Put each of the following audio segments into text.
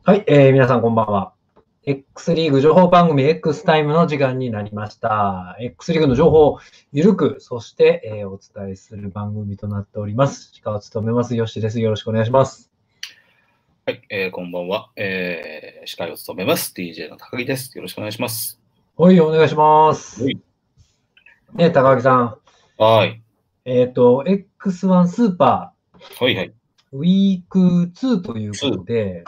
はい、皆さんこんばんは。X リーグ情報番組 X タイムの時間になりました。X リーグの情報をゆるく、そして、お伝えする番組となっております。司会を務めます、よしです。よろしくお願いします。 はい、こんばんは、司会を務めます。DJ の高木です。よろしくお願いします。 はい、お願いします。高木さん。 はい。 X1 スーパー、はいはい。 ウィーク2ということで、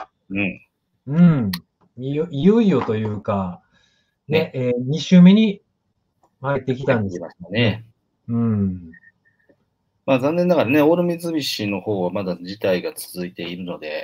いよいよというか、ね、2週目に入ってきたんですね。まあ、残念ながらね、オール三菱の方はまだ事態が続いているので、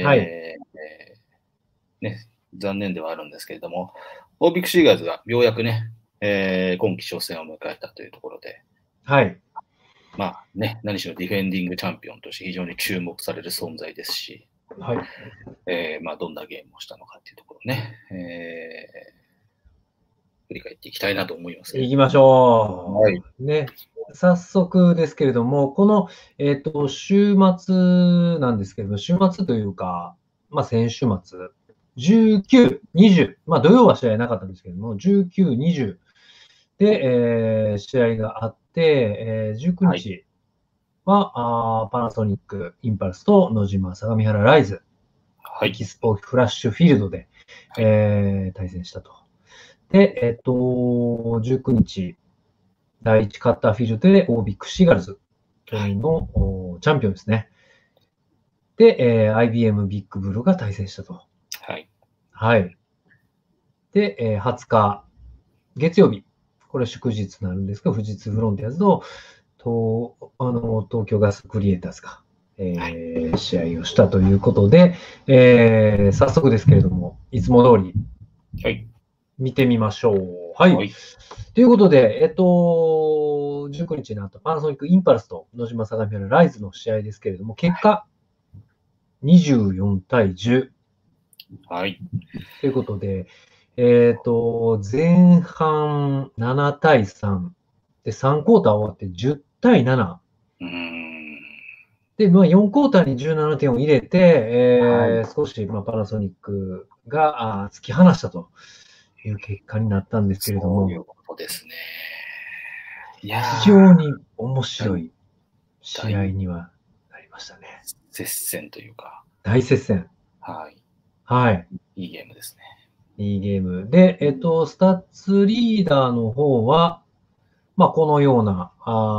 残念ではあるんですけれども、オービックシーガーズがようやくね、今季初戦を迎えたというところで、まあね、何しろディフェンディングチャンピオンとして非常に注目される存在ですし、まあどんなゲームをしたのかっていうところね、振り返っていきたいなと思います。 行きましょう。ね。早速ですけれども、この、週末なんですけれども、週末というか、まあ先週末、19、20、まあ土曜は試合なかったんですけれども、19、20で、試合があって、19日は、パナソニック、インパルスと野島、相模原ライズ、エキスポフラッシュフィールドで、対戦したと。で、19日、第1カッターフィールドでオービックシガルズ、去年のチャンピオンですね。で、IBM ビッグブルーが対戦したと。はい。で、20日、月曜日、これ祝日になるんですけど、富士通フロンティアーズと、東京ガスクリエイターズが、試合をしたということで、早速ですけれども、いつも通り、見てみましょう。はい。ということで、19日になったパナソニックインパルスと野島相模原ライズの試合ですけれども、結果、24対10。 はい。 ということで、前半7対3。で、3クォーター終わって10対7。で、まあ、4クォーターに17点を入れて、少し、まあ、パナソニックが突き放したという結果になったんですけれども。 そういうことですね。 非常に面白い試合にはなりましたね。 接戦というか。 大接戦。 はい。 はい。 いいゲームですね。 いいゲーム。で、スタッツリーダーの方は、まあ、このような、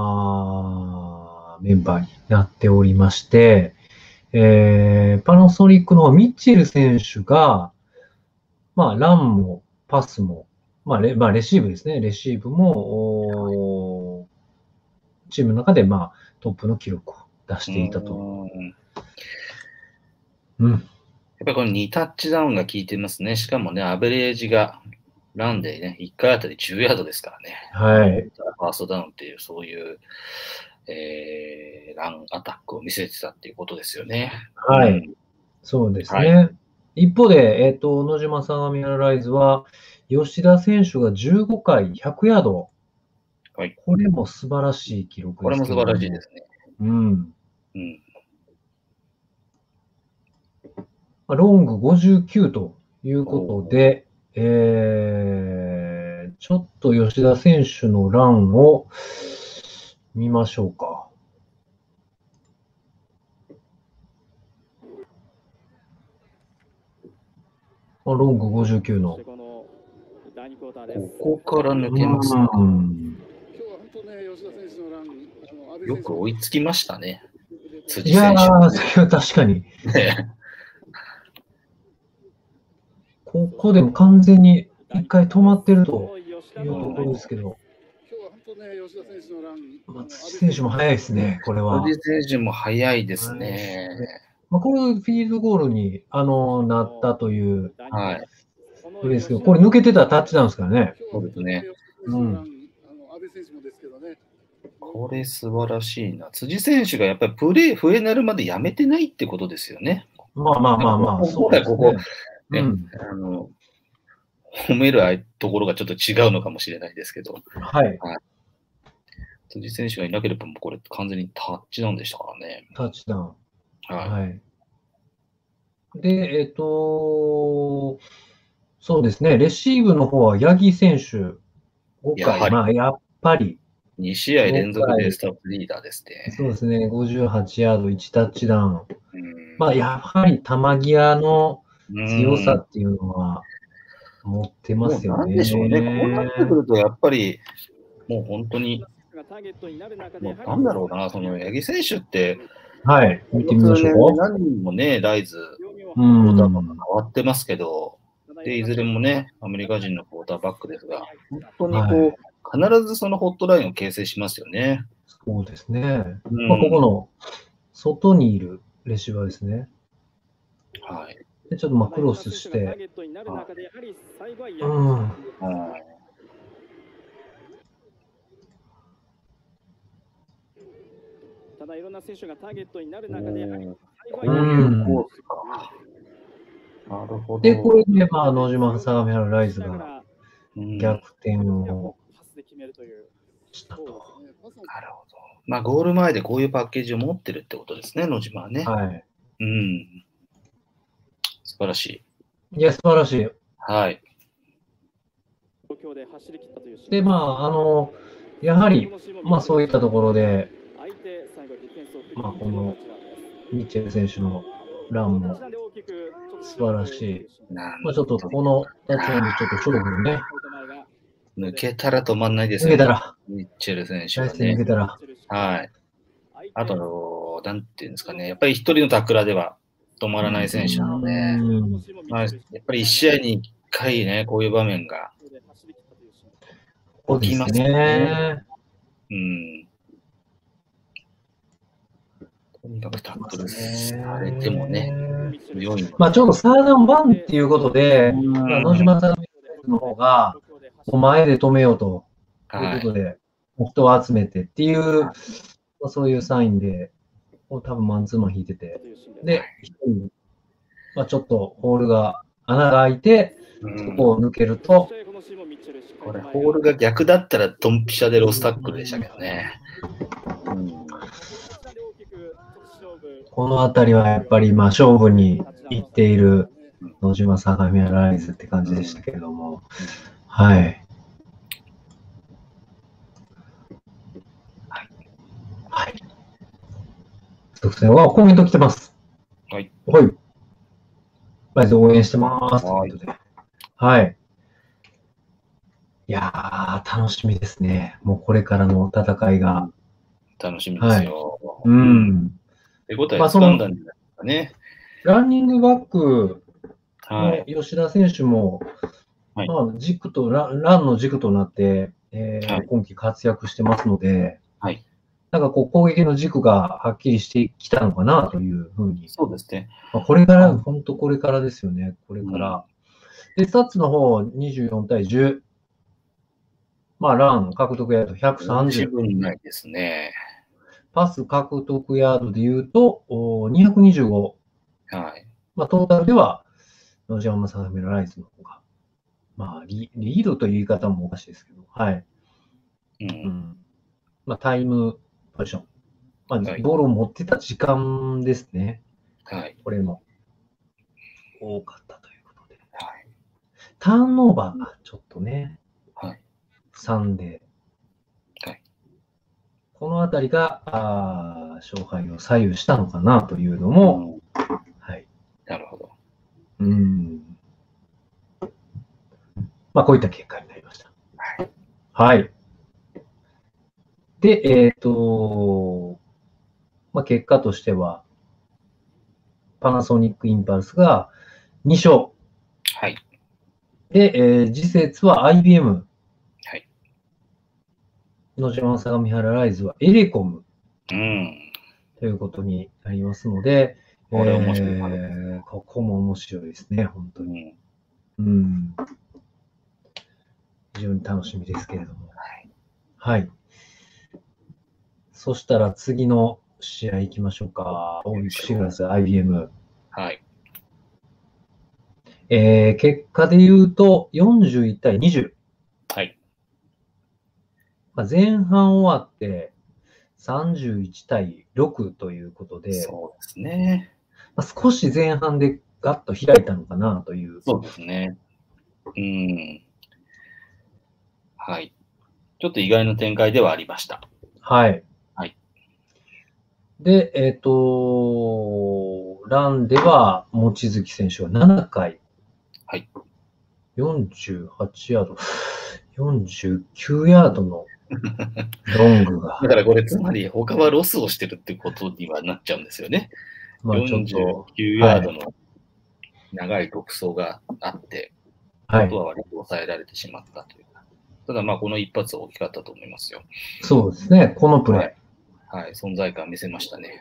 メンバーになっておりまして、パナソニックのミッチェル選手が、まあ、ランもパスも、まあレシーブですね。レシーブも、チームの中で、まあ、トップの記録を出していたと。 やっぱりこの2タッチダウンが効いてますね。しかもね、アベレージがランでね、1回あたり10ヤードですからね。 はい。 ファーストダウンっていう、そういう、ランアタックを見せてたっていうことですよね。 はい。そうですね。一方で、野島相模原ライズは、吉田選手が15回100ヤード。これも素晴らしい記録ですけども。 これも素晴らしいですね。 ロング59ということで、ちょっと吉田選手のランを見ましょうか。ロング59の。 ここから抜けますね。よく追いつきましたね。 辻選手。いやー、確かに。ここでも完全に一回止まってるというところですけど。辻選手も速いですね、これは。 辻選手も速いですね。 これフィールドゴールになったというプレーですけど、これ抜けてたらタッチダウンですからね。 そうですね。これ素晴らしいな。辻選手がやっぱりプレー笛鳴るまでやめてないってことですよね。 まあ、 そうですね。褒めるところがちょっと違うのかもしれないですけど。辻選手がいなければ、これ完全にタッチダウンでしたからね。 タッチダウン。はい。 で、そうですね、レシーブの方は八木選手、5回、まあ、やっぱり。 2試合連続でスタッフリーダーですね。 そうですね、58ヤード、1タッチダウン。まあ、やはり球際の強さっていうのは持ってますよね。 なんでしょうね、こうなってくると、やっぱり、もう本当に、なんだろうな、その八木選手って、 はい、見てみましょう。 何人もね、ライズ、クォーターバック変わってますけど、で、いずれもね、アメリカ人のクォーターバックですが、本当にこう、必ずそのホットラインを形成しますよね。 そうですね。まあ、ここの外にいるレシーバーですね。 はい。 で、ちょっとまあクロスして、 ただいろんな選手がターゲットになる中で、 こういうコースか。なるほど。 で、これで、まあ、野島相模原ライズが逆転をしたと。なるほど。まあ、ゴール前でこういうパッケージを持ってるってことですね、野島はね。 はい。 素晴らしい。 いや、素晴らしい。 はい。 で、まあ、やはり、まあ、そういったところで、まあ、このミッチェル選手のランも素晴らしい。まあ、ちょっとこのタッチなんで、ちょっと勝負をね。 抜けたら止まんないですね。抜けたら。 ミッチェル選手はね。 抜けたら。 はい。あと、なんていうんですかね。やっぱり一人のタクラでは止まらない選手なので、まあ、やっぱり1試合に1回ね、こういう場面が起きますね。とにかくタックルされてもね、 まあ、ちょうどサーダンワンっていうことで、野島さんの方が、前で止めようということで、人を集めてっていう、そういうサインで、多分マンツーマン引いてて、で、まあ、ちょっとホールが、穴が開いて、そこを抜けると、 これ、ホールが逆だったらドンピシャでロスタックルでしたけどね。 このあたりはやっぱり、まあ、勝負に行っている野島相模原ライズって感じでしたけれども、はい。はい。特選はコメント来てます。 はい。 はい。ライズ応援してます。ということで。はい。いやー、楽しみですね。もうこれからの戦いが。 楽しみですよ。手応え掴んだんじゃないですかね。 ランニングバックの吉田選手も、まあ、軸とランの軸となって、今季活躍してますので、なんかこう攻撃の軸がはっきりしてきたのかなというふうに。 そうですね。 まあ、これから、本当これからですよね。これから。で、スタッツの方、24対10。まあ、ラン獲得ヤード130。 十分ないですね。 パス獲得ヤードで言うと、225。 はい。 まあ、トータルでは、野島相模原ライズの方が、まあリードという言い方もおかしいですけど、はい。まあ、タイムポジション。まあ、ボールを持ってた時間ですね。 はい。 これも多かったということで。はい。ターンオーバーがちょっとね、 はい。 3で、 はい。 このあたりが勝敗を左右したのかなというのも、はい。 なるほど。 まあ、こういった結果になりました。はい。はい。で、まあ、結果としては、パナソニックインパルスが2勝。 はい。 で、次節は IBM。 はい。 野島相模原ライズはエレコム。 ということになりますので、 これ面白い。 ここも面白いですね、本当に。非常に楽しみですけれども。はい。そしたら次の試合行きましょうか。オービックシグラス IBM。 はい。 結果で言うと41対20。 はい。 まあ、前半終わって31対6ということで、 そうですね。 まあ、少し前半でガッと開いたのかなという。 そうですね。はい。ちょっと意外な展開ではありました。 はい。 はい。 で、ランでは、望月選手は7回。 はい。 48ヤード、49ヤードのロングが。 だからこれ、つまり他はロスをしてるってことにはなっちゃうんですよね。まあ、49ヤードの長い独走があって、はい、あとは割と抑えられてしまったというか。ただ、まあ、この一発は大きかったと思いますよ。 そうですね、このプレー。はい、存在感見せましたね。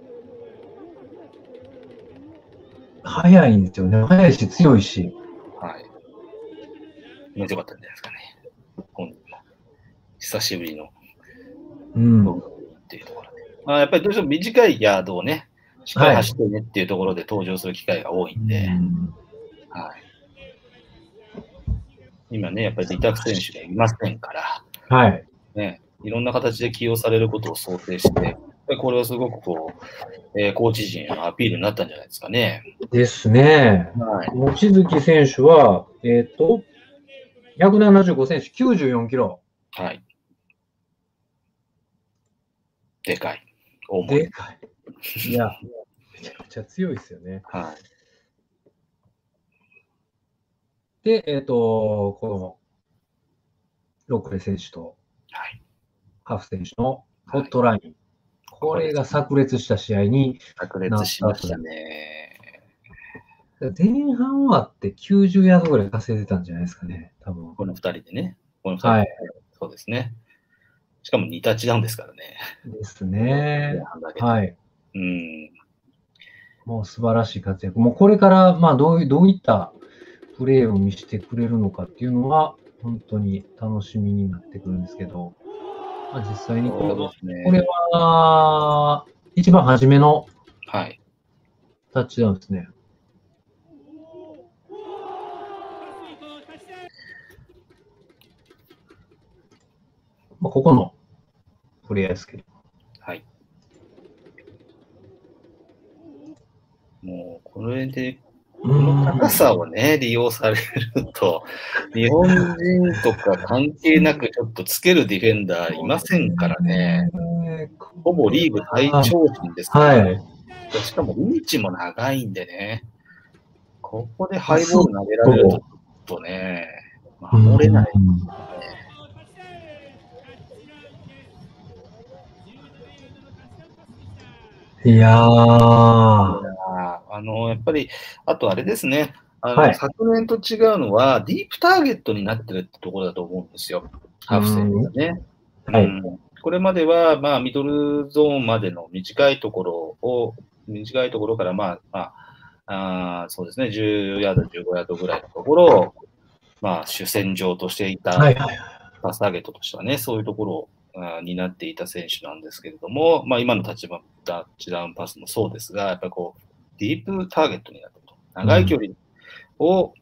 速いんですよね。速いし、強いし。 はい。面白かったんじゃないですかね。本人も。久しぶりの。っていうところで。まあ、やっぱりどうしても短いヤードをね、しっかり走ってねっていうところで登場する機会が多いんで、はい。今ね、やっぱりリタク選手がいませんから、 はい。 ね、いろんな形で起用されることを想定して、これはすごくこう、コーチ陣のアピールになったんじゃないですかね。 ですね。はい。望月選手は、175センチ、94キロ。 はい。でかい。 でかい。いや、めちゃくちゃ強いですよね。 はい。 で、この、ロックレ選手と、 はい、 ハフ選手のホットライン。はい、これが炸裂した試合になった。炸裂しましたね。 前半はって90ヤードぐらい稼いでたんじゃないですかね、多分。 この2人でね。この2人で、はい、そうですね。しかも2タッチダウンですからね。 ですね。はい。もう素晴らしい活躍。もうこれから、まあどういったプレーを見せてくれるのかっていうのは、本当に楽しみになってくるんですけど、まあ、実際にこれは、一番初めのタッチダウンですね。まあ、ここのプレイヤーですけど。 はい。もう、これで、この高さをね、利用されると、日本人とか関係なくちょっとつけるディフェンダーいませんからね。ほぼリーグ最長身ですから、はい、しかもリーチも長いんでね、ここでハイボール投げられると、ちょっとね、守れない、ね。 いやー。 やっぱり、あとあれですね。はい、昨年と違うのは、ディープターゲットになってるってところだと思うんですよ。ハーフ選手がね。はい、これまでは、まあ、ミドルゾーンまでの短いところから、そうですね、10ヤード、15ヤードぐらいのところを、まあ、主戦場としていたパスターゲットとしてはね、そういうところを担っていた選手なんですけれども、まあ、今のタッチダウンパスもそうですが、やっぱりこう、ディープターゲットになっていると。長い距離を、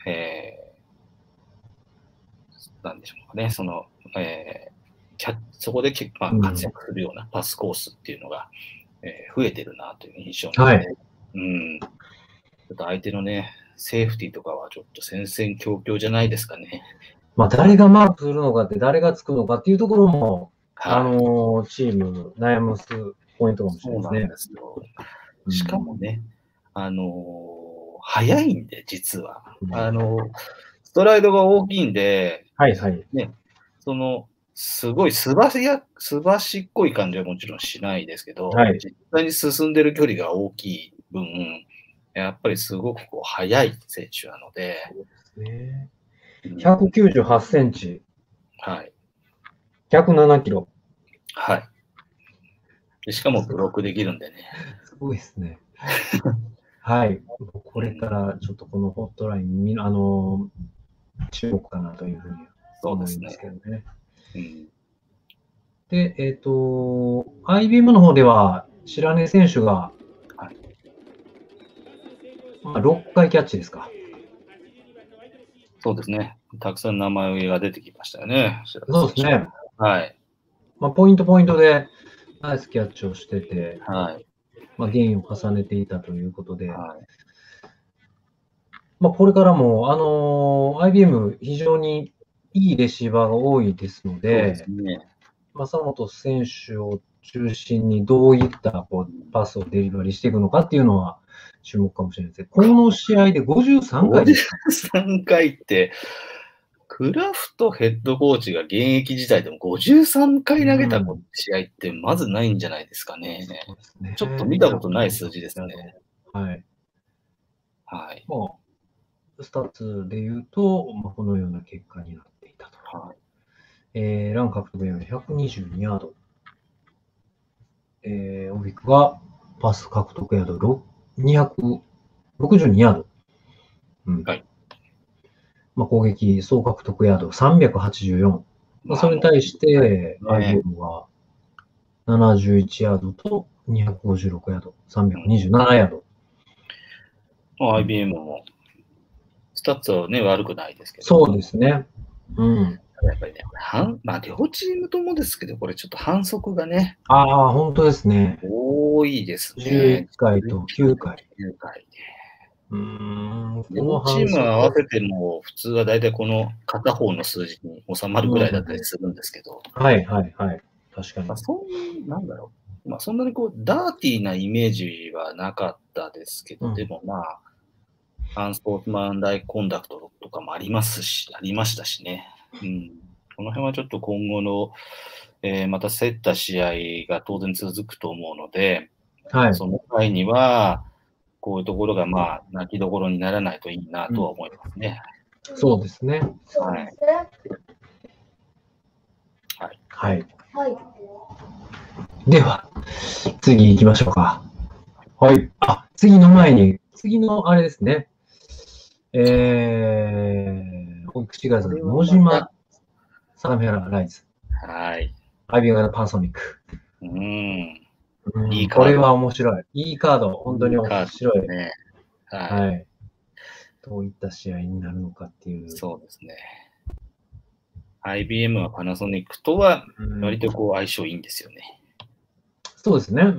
なんでしょうかね、そこで活躍するようなパスコースっていうのが、増えてるなという印象ですね。はい、ちょっと相手のね、セーフティーとかはちょっと戦々恐々じゃないですかね。 まあ、誰がマークするのかって、誰がつくのかっていうところも、はい、チーム悩ますポイントかもしれないですね。 そうなんですよ。しかもね、速いんで、実は。ストライドが大きいんで、 はいはい。 ね、すごいすばしっこい感じはもちろんしないですけど、はい、実際に進んでる距離が大きい分、やっぱりすごくこう速い選手なので。 そうですね。198センチ。 はい。 107キロ。 はい。でしかもブロックできるんでね。 すごいですね。はい。これからちょっとこのホットライン、注目かなというふうに思いますけどね。で、IBM の方では、白根選手が、はい、まあ、6回キャッチですか。 そうですね。たくさん名前が出てきましたよね。 そうですね。 はい。 まあ、ポイントでナイスキャッチをしてて、 はい。 まあ、ゲインを重ねていたということで、はい、 これからも、IBM 非常にいいレシーバーが多いですので、正本選手を中心にどういったパスをデリバリーしていくのかっていうのは注目かもしれないです。この試合で53回です。 53回って、クラフトヘッドコーチが現役時代でも53回投げた試合ってまずないんじゃないですかね。ちょっと見たことない数字ですね。 はい。 はい。 スタッツで言うと、このような結果になっていたと。 はい。 ラン獲得より122ヤード。オビックがパス獲得ヤード262ヤード。 はい。 攻撃総獲得ヤード384。それに対して、IBM は71ヤードと256ヤード、327ヤード。 IBM も、スタッツはね、悪くないですけど。 そうですね。やっぱりね、両チームともですけど、これちょっと反則がね。 本当ですね。 多いですね。 11回と9回。 9回で。 両チーム合わせても、普通は大体この片方の数字に収まるぐらいだったりするんですけど。 はいはいはい。確かに。 なんだろう。そんなにダーティーなイメージはなかったですけど、でもアンスポーツマンライクコンダクトとかもありましたしね。この辺はちょっと今後の、また競った試合が当然続くと思うので、その際には、こういうところが泣きどころにならないといいなとは思いますね。 そうですね。 はい。 はい。では、次行きましょうか。はい。次の前に、次のあれですね。オイクシガーズ、野島、相模原ライズ。 はい。 IBM 型パナソニック。 いいカード。 これは面白い。いいカード。本当に面白い。 ね。 はい。どういった試合になるのかっていう。 そうですね。IBM はパナソニックとは割と相性いいんですよね。 そうですね。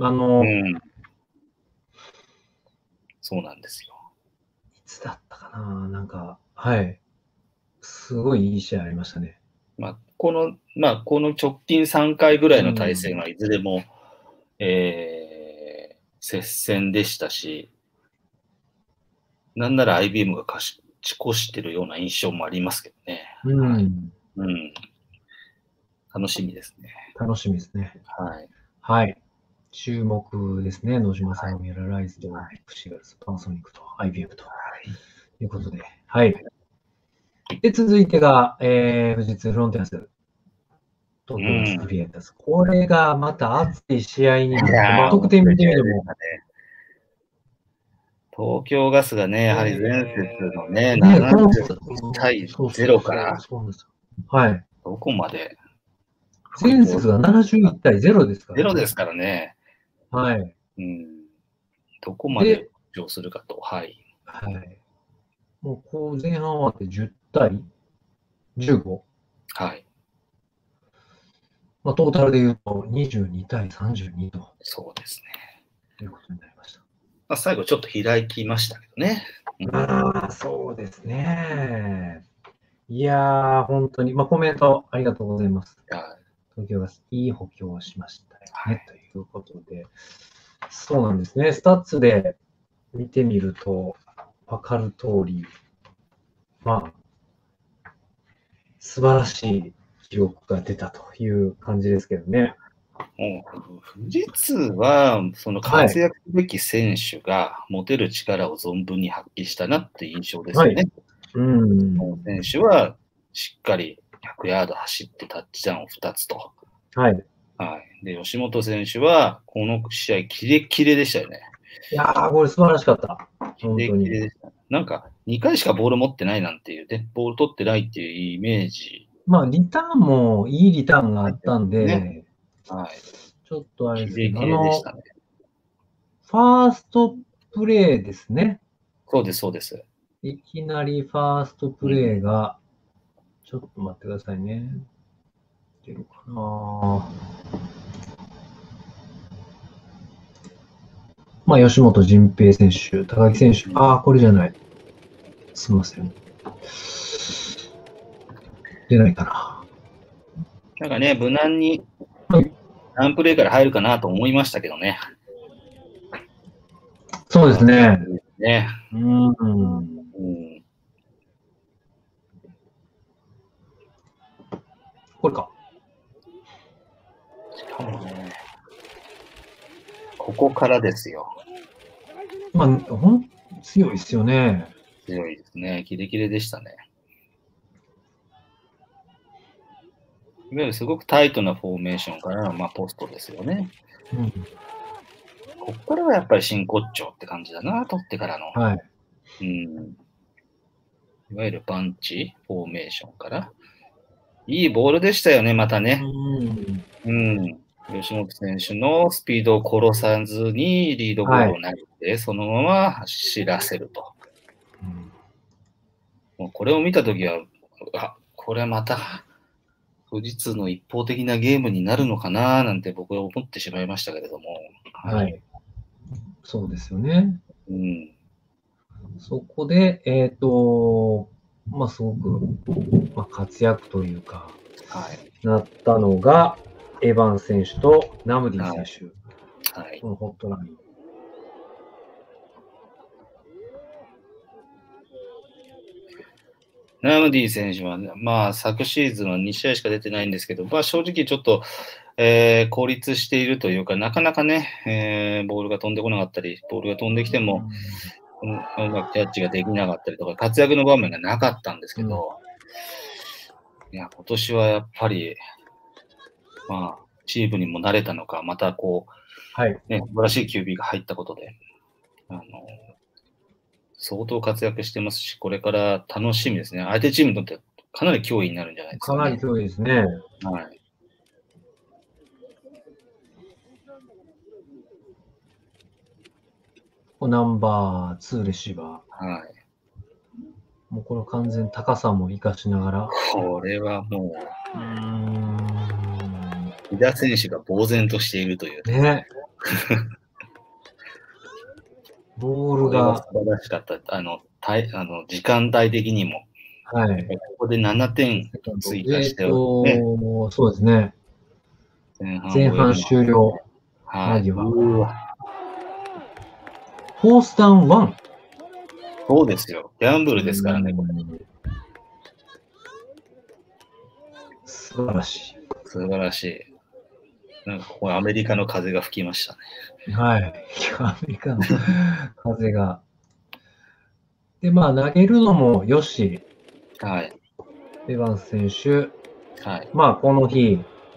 そうなんですよ。 いつだったかな、はい。すごいいい試合ありましたね。 この直近3回ぐらいの対戦はいずれも、接戦でしたし、なんなら IBM が勝ち越してるような印象もありますけどね。楽しみですね。 楽しみですね。 はい。 はい。注目ですね。野島相模原ライズとシガーズ、パナソニックと IBM ということで。はい。で、続いてが、富士通フロンティアス。東京ガスクリエイターズ。これがまた熱い試合になって、得点見てみても。 東京ガスがね、やはり前節のね、70対0から、 はい。 どこまで。 前節が71対0ですからね。0ですからね。 はい。 どこまで上するかと。はい。 はい。もう前半終わって10対 15? はい。 トータルで言うと22対32と。 そうですね。 ということになりました。 最後ちょっと開きましたけどね。 そうですね。いやー、本当に、コメントありがとうございます。東京ガス、いい補強をしましたよね、ということで。そうなんですね。スタッツで見てみると、わかる通り、素晴らしい記録が出たという感じですけどね。 富士通は、その活躍すべき選手が持てる力を存分に発揮したなっていう印象ですよね。選手はしっかり100ヤード走ってタッチダウンを2つと。で、吉本選手は、この試合、キレッキレでしたよね。 いやー、これ素晴らしかった。 キレッキレでした。なんか、2回しかボール持ってないなんていうね、ボール取ってないっていうイメージ。 リターンもいいリターンがあったんで、ちょっとあれですけど、ファーストプレーですね。 そうです、そうです。 いきなりファーストプレーが、ちょっと待ってくださいね。出るかな。吉本迅平選手、高木選手、これじゃない。 すみません。出ないかな。 なんかね、無難に何プレーから入るかなと思いましたけどね。 そうですね。 ね。 これか。 しかもね、ここからですよ。 まあ、強いですよね。 強いですね。キレキレでしたね。いわゆるすごくタイトなフォーメーションからの、ポストですよね。ここからはやっぱり真骨頂って感じだな、取ってからの。 はい。 いわゆるパンチフォーメーションから。いいボールでしたよね、またね。吉本選手のスピードを殺さずにリードボールを投げて、そのまま走らせると。もうこれを見たときは、これはまた富士通の一方的なゲームになるのかななんて僕は思ってしまいましたけれども。 はい。そうですよね。そこで、すごく、活躍というか、なったのが、エヴァン選手とナムディ選手。このホットライン。 ナムディ選手は、昨シーズンは2試合しか出てないんですけど、正直ちょっと、孤立しているというか、なかなかね、ボールが飛んでこなかったり、ボールが飛んできても、うまくキャッチができなかったりとか、活躍の場面がなかったんですけど、いや、今年はやっぱり、チームにも慣れたのか、また素晴らしい QB が入ったことで、相当活躍してますし、これから楽しみですね。相手チームにとってかなり脅威になるんじゃないですかね。 かなり脅威ですね。ナンバー2レシーバー。もうこの完全高さも活かしながら。 これはもう、井田選手が呆然としているという。 ね。ボールが。 素晴らしかった。時間帯的にも。ここで7点追加して、 そうですね。前半終了。間際。フォースダウン1。 そうですよ。ギャンブルですからね、これ。 素晴らしい。 素晴らしい。なんかここアメリカの風が吹きましたね。 はい。アメリカの風が。で、投げるのもよし。エヴァンス選手。この日。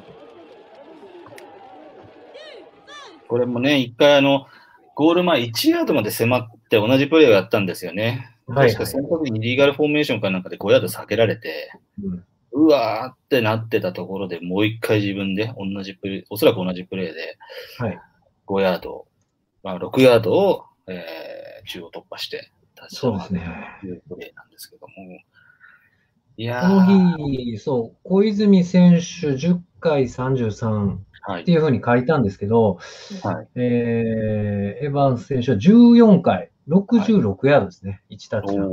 これもね、一回ゴール前1ヤードまで迫って同じプレーをやったんですよね。確かその時にリーガルフォーメーションかなんかで5ヤード下げられて、うわーってなってたところでもう一回自分で同じプレー、おそらく同じプレーで、5ヤード、6ヤードを、中央突破して、 そうですね。 いうプレーなんですけども。 この日、小泉選手10回33っていうふうに書いたんですけど、エヴァンス選手は14回、66ヤードですね。1タッチダウ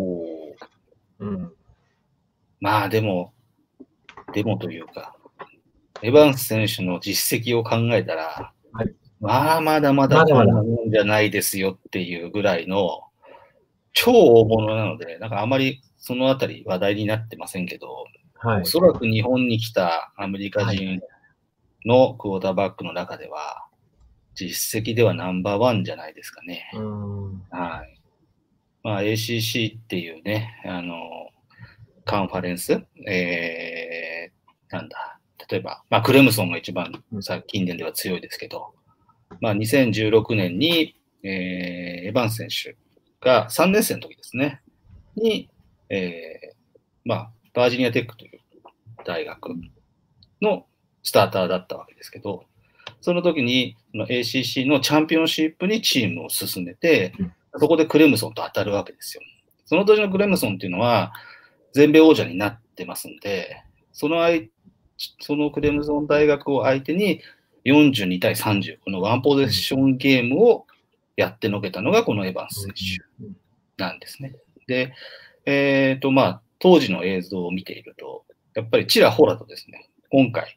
ン。 でもというか、エヴァンス選手の実績を考えたら、まだまだこんなもんじゃないですよっていうぐらいの超大物なので、なんかあまりそのあたり話題になってませんけど、おそらく日本に来たアメリカ人のクォーターバックの中では、実績ではナンバーワンじゃないですかね。ACC っていうね、カンファレンス、例えば、クレムソンが一番近年では強いですけど、2016年に、エヴァンス選手が3年生の時ですね、に、バージニアテックという大学のスターターだったわけですけど、その時に ACC のチャンピオンシップにチームを進めて、そこでクレムソンと当たるわけですよ。その年のクレムソンっていうのは、全米王者になってますんで、そのクレムソン大学を相手に42対30、このワンポゼッションゲームをやってのけたのがこのエヴァンス選手なんですね。で、 まあ、当時の映像を見ていると、やっぱりちらほらとですね、今回、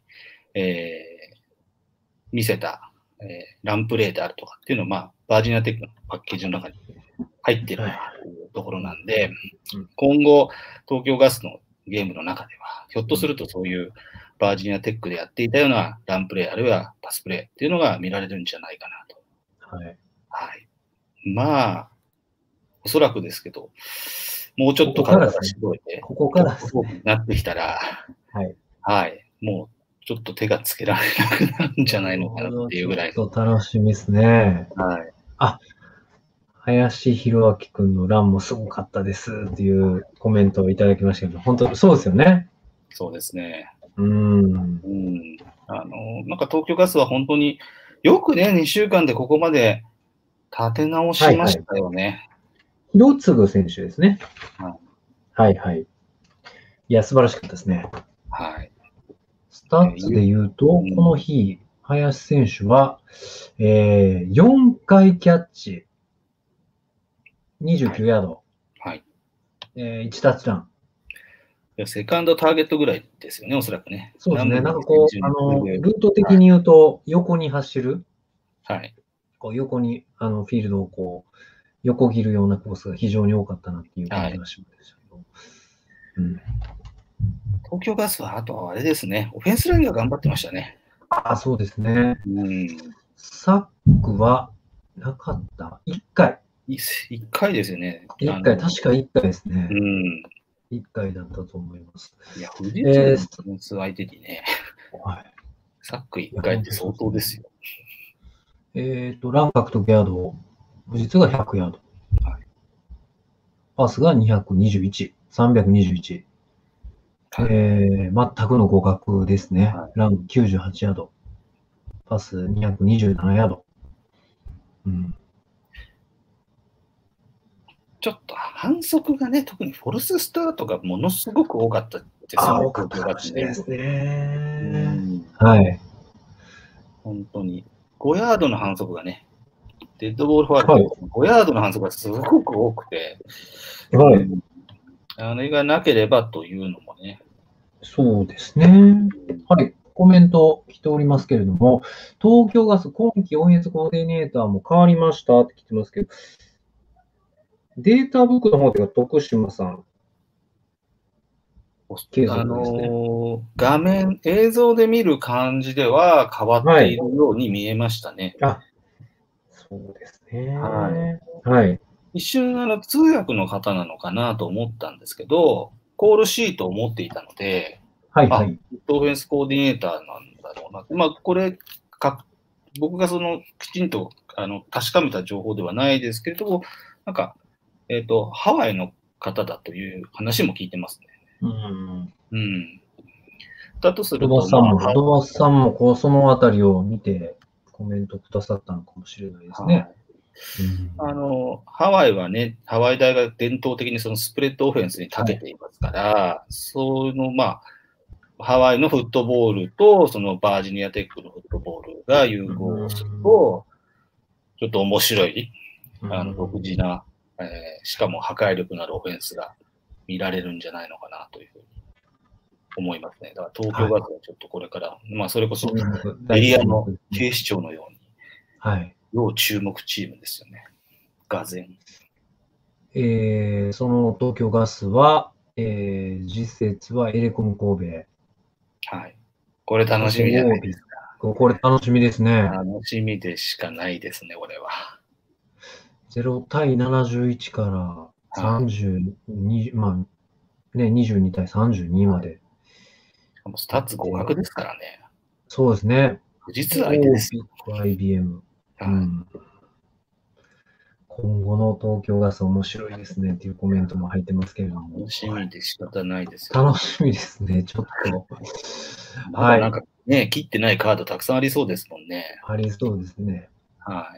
見せた、ランプレーであるとかっていうのは、まあ、バージニアテックのパッケージの中に入ってるというところなんで、今後、東京ガスのゲームの中では、ひょっとするとそういうバージニアテックでやっていたようなランプレー、あるいはパスプレーっていうのが見られるんじゃないかなと。 はい。 はい。まあ、おそらくですけど、もうちょっと体がしどいて、 ここからですね、なってきたら、 はい。 はい。もうちょっと手がつけられなくなるんじゃないのかなっていうぐらい。 ちょっと楽しみですね。 はい。 あ、林弘明君のランもすごかったですっていうコメントをいただきましたけど、本当にそうですよね。 そうですね。 なんか東京ガスは本当によくね、2週間でここまで立て直しましたよね。 広次選手ですね。はいはい。いや、素晴らしかったですね。 はい。 スタッツで言うと、この日、林選手は、4回キャッチ、29ヤード、 はい。 1タッチダウン。 セカンドターゲットぐらいですよね、おそらくね。 そうですね。なんかこう、ルート的に言うと、横に走る。 はい。 こう横に、フィールドをこう、横切るようなコースが非常に多かったなっていう感じがしましたけど。 東京ガスは、あとはあれですね、オフェンスラインが頑張ってましたね。 そうですね。サックはなかった。1回。 1回ですよね。 1回、確か1回ですね。1回だったと思います。 いや、富士通のオフェンス相手にね、サック1回って相当ですよ。 ラン獲得ヤード、富士通が100ヤード。パスが221、321。全くの互角ですね。ラン98ヤード。パス227ヤード。 ちょっと反則がね、特にフォルススタートがものすごく多かったですよね。 多かったですね。はい。 本当に。5ヤードの反則がね、デッドボールファウル、5ヤードの反則がすごく多くて、あれがなければというのもね。 そうですね。はい。コメント来ておりますけれども、東京ガス今季オフェンスコーディネーターも変わりましたって来てますけど、データブックの方では徳島さん。 画面、映像で見る感じでは変わっているように見えましたね。 そうですね。はい。 一瞬、通訳の方なのかなと思ったんですけど、コールシートを持っていたので、オフェンスコーディネーターなんだろうな。まあ、これ、僕がきちんと確かめた情報ではないですけれども、なんか、ハワイの方だという話も聞いてますね。だとすると、 ドバスさんもそのあたりを見てコメントくださったのかもしれないですね。 ハワイはね、ハワイ大が伝統的にスプレッドオフェンスに長けていますから、ハワイのフットボールと、バージニアテックのフットボールが融合すると、ちょっと面白い、独自な、しかも破壊力のあるオフェンスが見られるんじゃないのかなというふうに思いますね。だから東京ガスはちょっとこれから、それこそエリアの警視庁のように、要注目チームですよね。がぜん。 その東京ガスは、次節はエレコム神戸。 はい。これ楽しみじゃないですか。 これ楽しみですね。 楽しみでしかないですね、これは。 0対71から32、22対32まで。 スタッツ互角ですからね。 そうですね。 富士通相手です。 IBM。今後の東京ガス面白いですねっていうコメントも入ってますけれども。 楽しみで仕方ないですよ。 楽しみですね、ちょっと。 なんかね、切ってないカードたくさんありそうですもんね。 ありそうですね。 はい。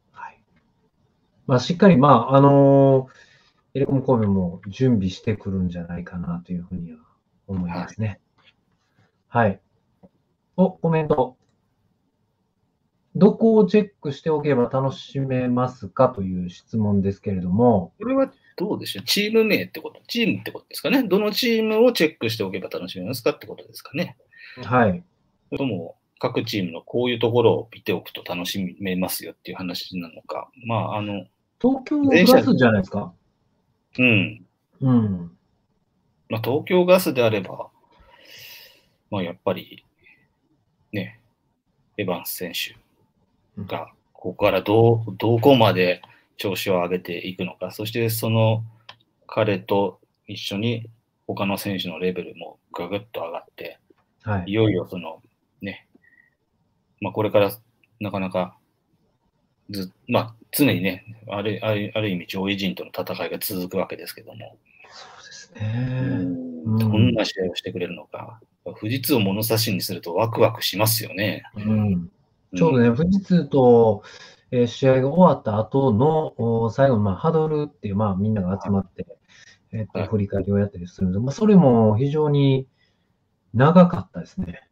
しっかり、エレコム神戸も準備してくるんじゃないかなというふうには思いますね。はい。コメント。どこをチェックしておけば楽しめますかという質問ですけれども。 これはどうでしょう、チーム名ってこと、チームってことですかね。どのチームをチェックしておけば楽しめますかってことですかね。 はい。 それとも、各チームのこういうところを見ておくと楽しめますよっていう話なのか。まあ、 東京ガスじゃないですか。 うん。 うん。 まあ、東京ガスであれば、まあ、やっぱり、ね、エヴァンス選手が、ここからどこまで調子を上げていくのか、そしてその彼と一緒に他の選手のレベルもぐぐっと上がって、 はい、 いよいよそのね、まあ、これからなかなかまあ、常にね、ある意味上位陣との戦いが続くわけですけども、 そうですね。 どんな試合をしてくれるのか、富士通を物差しにするとワクワクしますよね。 ちょうどね、富士通と、試合が終わった後の最後のハドルっていう、みんなが集まって、振り返りをやったりするので、それも非常に長かったですね。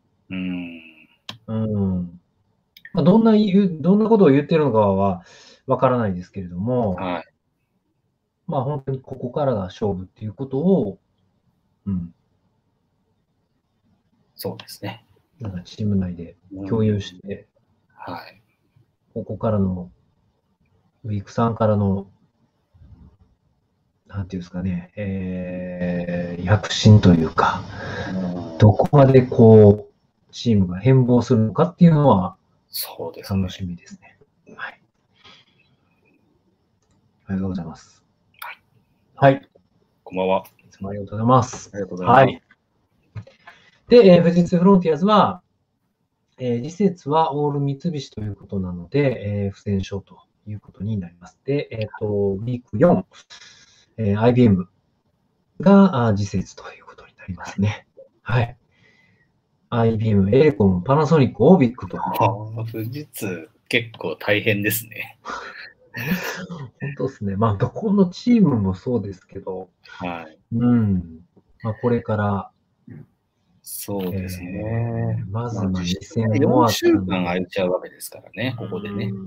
どんなことを言ってるのかはわからないですけれども、本当にここからが勝負っていうことを、 そうですね。 なんかチーム内で共有して、ここからの、ウィーク3からの、なんていうんですかね、躍進というか、どこまでこう、チームが変貌するのかっていうのは、 そうですね。 楽しみですね。はい。ありがとうございます。はい。 こんばんは。 いつもありがとうございます。 ありがとうございます。はい。 で、富士通フロンティアーズは、次節はオール三菱ということなので、不戦勝ということになります。で、ウィーク4、IBM が次節ということになりますね。はい。IBM、エレコム、パナソニック、オービックと。 富士通、結構大変ですね。 本当ですね。どこのチームもそうですけど、これから、 そうですね。 まず2戦終わった4週間空いちゃうわけですからね、ここでね。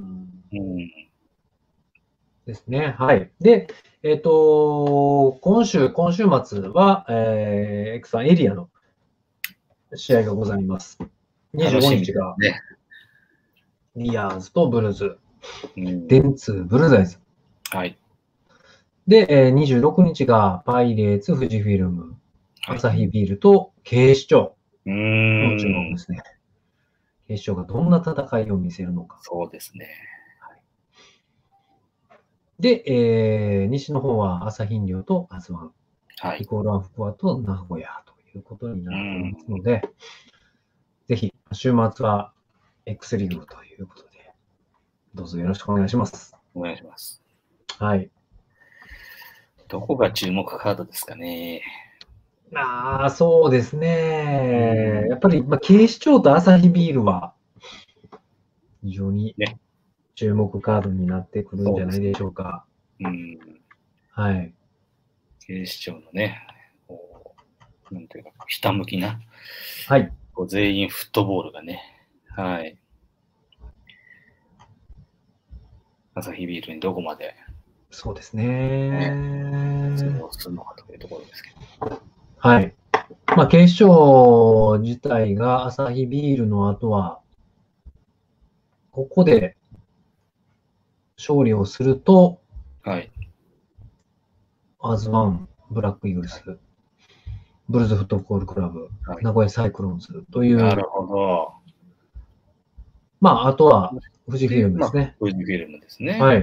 ですね。はい。で、今週末は、X1 エリアの試合がございます。25日が、リアーズとブルーズ、電通、ブルーザイズ。 はい。 で、26日がパイレーツ、富士フィルム、アサヒビールと警視庁の注目ですね。警視庁がどんな戦いを見せるのか。 そうですね。 で、西の方は朝日飲料とアズワン、イコールアンフコアと名古屋ということになっていますので、ぜひ週末は X リーグということで、どうぞよろしくお願いします。 お願いします。 はい。 どこが注目カードですかね。 そうですね。やっぱり、警視庁とアサヒビールは、非常に注目カードになってくるんじゃないでしょうか。はい。 警視庁のね、なんていうか、ひたむきな、 はい。 全員フットボールがね、はい。アサヒビールにどこまで、 そうですね。 通用するのかというところですけど。 はい。警視庁自体がアサヒビールの後は、ここで勝利をすると、 はい。 アズワン、ブラックイーグルス、ブルーズフットボールクラブ、名古屋サイクロンズという。 なるほど。 あとは、富士フィルムですね。 富士フィルムですね。 はい。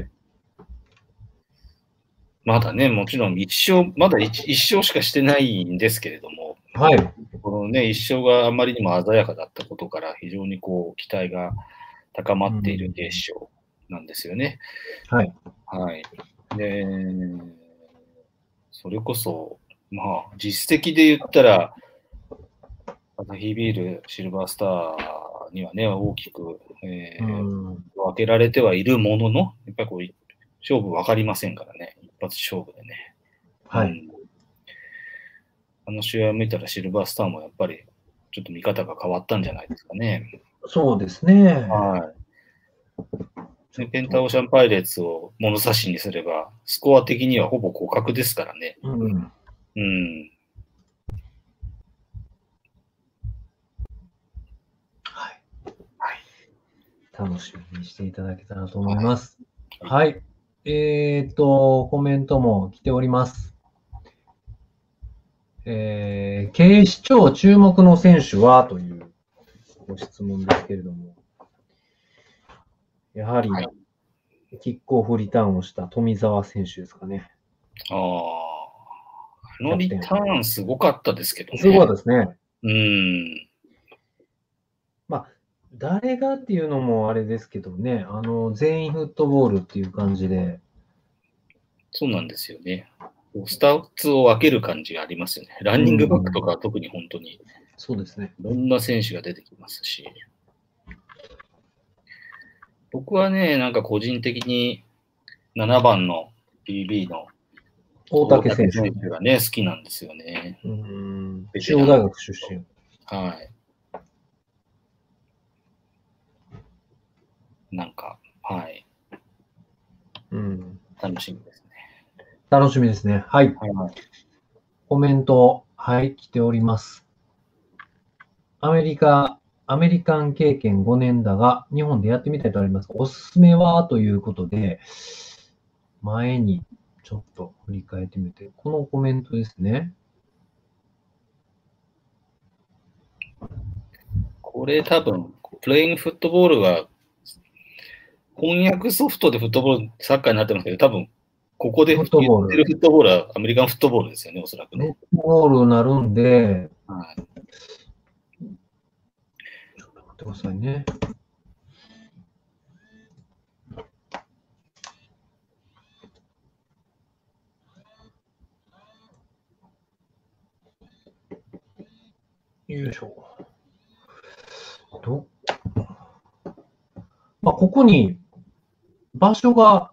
まだね、もちろんまだ一勝しかしてないんですけれども、 はい。 このね、一勝があまりにも鮮やかだったことから、非常に期待が高まっている警視庁なんですよね。 はい。 はい。で、それこそ、実績で言ったら、アサヒビール、シルバースターにはね、大きく、分けられてはいるものの、やっぱり勝負分かりませんからね、一発勝負でね。 はい。 あの試合を見たらシルバースターもやっぱりちょっと見方が変わったんじゃないですかね。 そうですね。 はい。ペンタオーシャンパイレーツを物差しにすれば、スコア的にはほぼ互角ですからね。 うん。 うん。 はい。はい。楽しみにしていただけたらと思います。はい。コメントも来ております。警視庁注目の選手はというご質問ですけれども、やはり、キックオフリターンをした富澤選手ですかね。 あのリターンすごかったですけどね。 すごかったですね。 うん。 まあ、誰がっていうのもあれですけどね、全員フットボールっていう感じで。 そうなんですよね。スタッツを分ける感じがありますよね。ランニングバックとかは特に本当に、 そうですね。 いろんな選手が出てきますし。僕はね、なんか個人的に7番の BB の大竹選手がね、好きなんですよね。 中央大学出身。 はい。なんか、はい。楽しみですね。 楽しみですね。はい。コメント、はい、来ております。アメリカン経験5年だが、日本でやってみたいとあります。おすすめはということで、前にちょっと振り返ってみて、このコメントですね。 これ多分、プレイングフットボールは、翻訳ソフトでフットボール、サッカーになってますけど、多分、ここで言ってるフットボールはアメリカンフットボールですよね、おそらくね。 フットボールになるんで、はい、ちょっと待ってくださいね。よいしょ。まあ、ここに場所が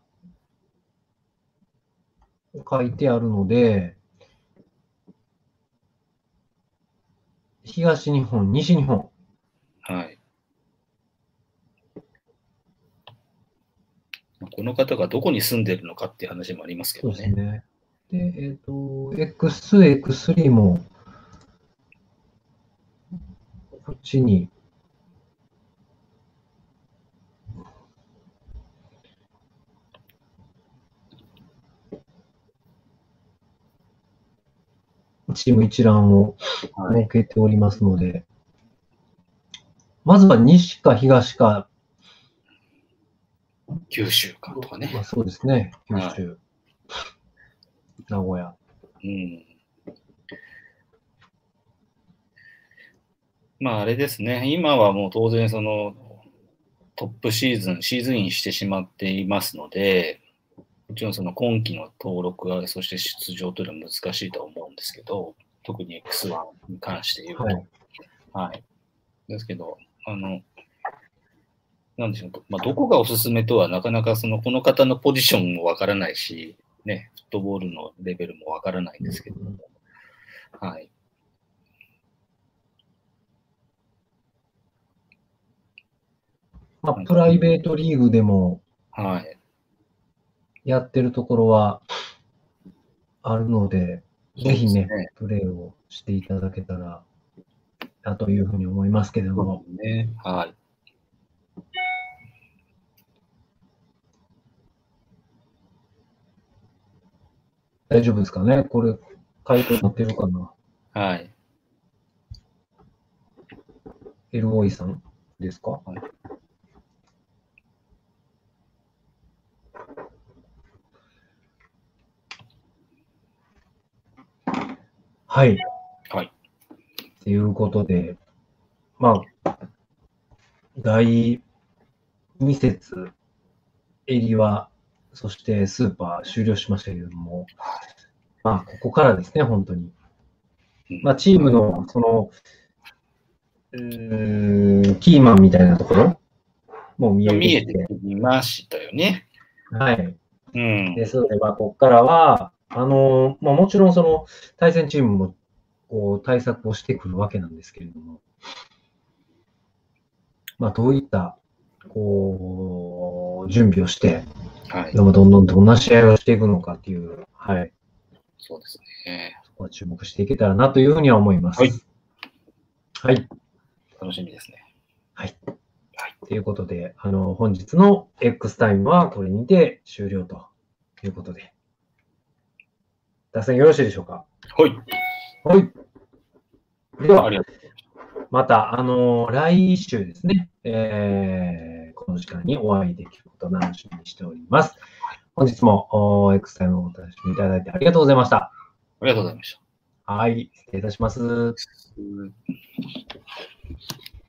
書いてあるので、東日本、西日本。 はい。この方がどこに住んでるのかっていう話もありますけどね。そうですね。 で、X、X3 も、こっちに、チーム一覧を設けておりますので、まずは西か東か、 九州かとかね。 まあ、そうですね、九州、名古屋。 まああれですね、今はもう当然そのトップシーズンインしてしまっていますので、もちろんその今季の登録は、そして出場というのは難しいと思うんですけど、特に X1 に関して言うと。はい。ですけど、なんでしょう、まあ、どこがおすすめとはなかなかこの方のポジションもわからないし、ね、フットボールのレベルもわからないんですけど、はい。 まあ、プライベートリーグでも、 はい。 やってるところはあるので、ぜひね、プレーをしていただけたらなというふうに思いますけれども。 ね、はい。 大丈夫ですかね、これ、回答になってるかな。 はい。 LOE さんですか、はい。はい。 はい。 ということで、まあ、第2節、エリワ、そしてスーパー終了しましたけれども、まあ、ここからですね、本当に。まあ、チームの、キーマンみたいなところも見えてきましたよね。 はい。ですので、まあ、ここからは、まあ、もちろん対戦チームもこう対策をしてくるわけなんですけれども、まあ、どういったこう準備をして、 はい。 でもどんな試合をしていくのかっていう、はい。 そうですね。 そこは注目していけたらなというふうには思います。 はい。 はい。 楽しみですね。 はい。はい。ということで、本日の X タイムはこれにて終了ということで。脱線よろしいでしょうか？ はい。 はい。では、また、来週ですね、この時間にお会いできることを楽しみにしております。本日も X タイムをお楽しみいただいてありがとうございました。 ありがとうございました。 はい、失礼いたします。